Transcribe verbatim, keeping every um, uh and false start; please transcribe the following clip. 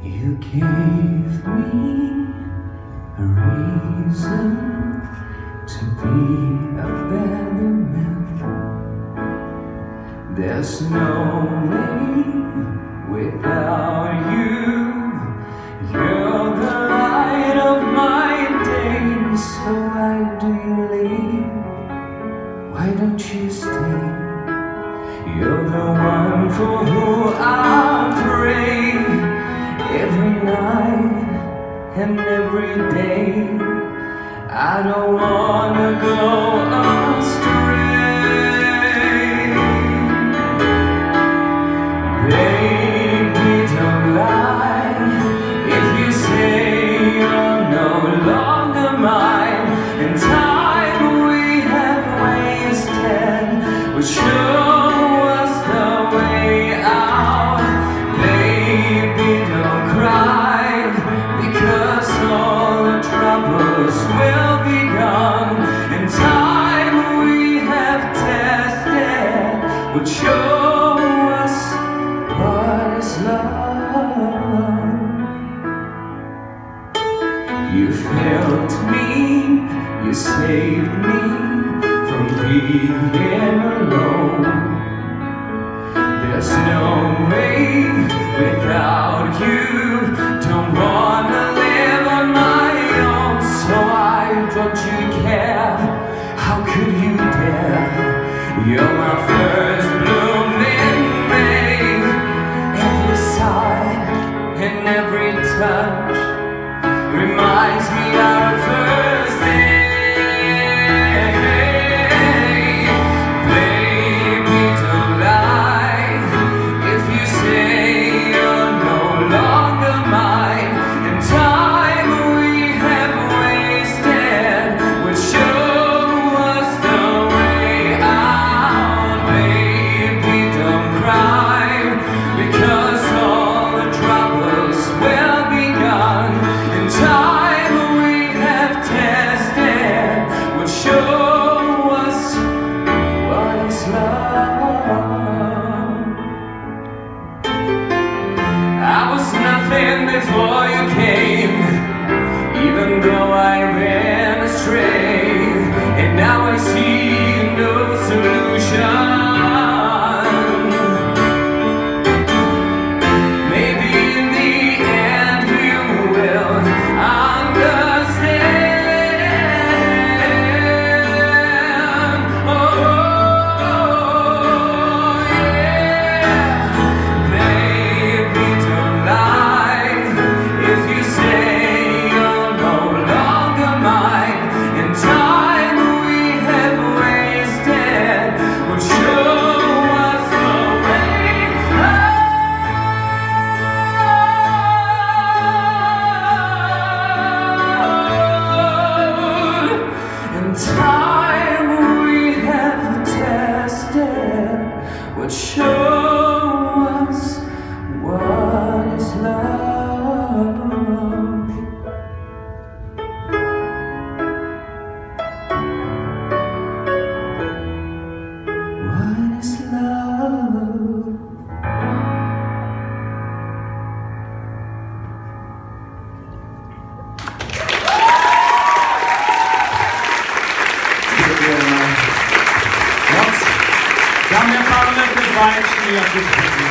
You gave me a reason to be a better man. There's no way without you. You're the light of my day. So why do you leave? Why don't you stay? You're the one for who I pray. Every night and every day, I don't wanna go astray. Baby, don't lie if you say you're no longer mine. And time we have wasted will show us the way out. Baby, don't cry, because all the troubles will be gone. And time we have tested would show us what is love. You failed me, you saved me from being alone. There's no way without you. Don't wanna live on my own. So why don't you care? How could you dare? You're my first bloom in May. Every sigh and every touch reminds me of our first day. Before you came, even though I ran astray, and now I see no solution. Maybe in the end you will understand. Oh, yeah. Baby, don't lie if you say you're no longer mine. And time we have wasted will show us the way out. And time we have tested will show us what is love. What is love? Dámy a pánové, teď báječný a